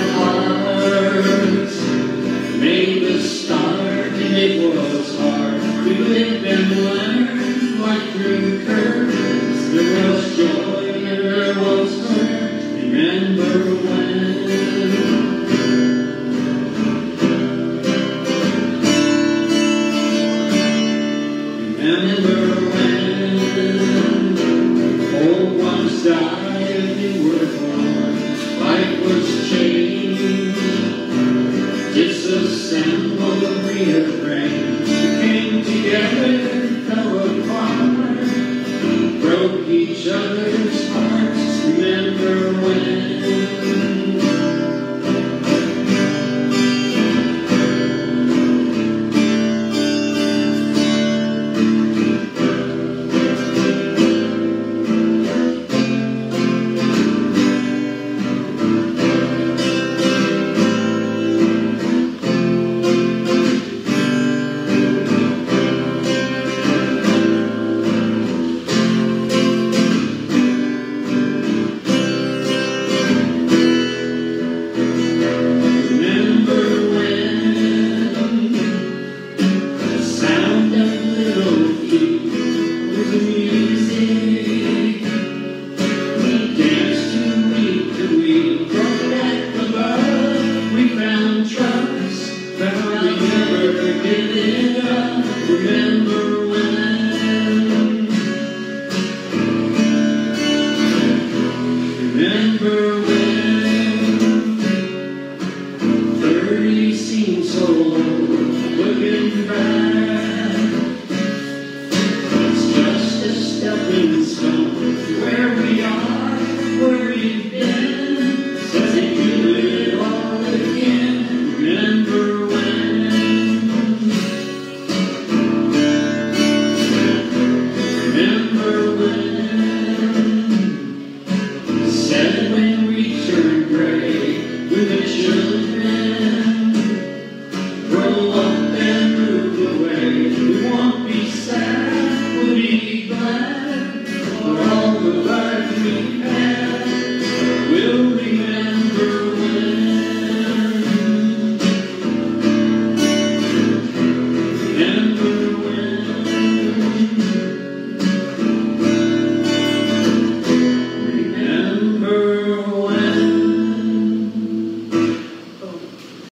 hearts made the start, and it was hard to live and learn, like through curves. There was joy and there was hurt. Remember when? Remember when old ones died and you were born? Life was changed, disassembled, rearranged. We came together, fell apart, broke each other's hearts. Remember when? Remember when? Remember when? 30 seems so old, looking back. It's just a stepping stone to where we are, where we've been. Says it do it all again. Remember when? Remember when? Said when we turned gray, with the children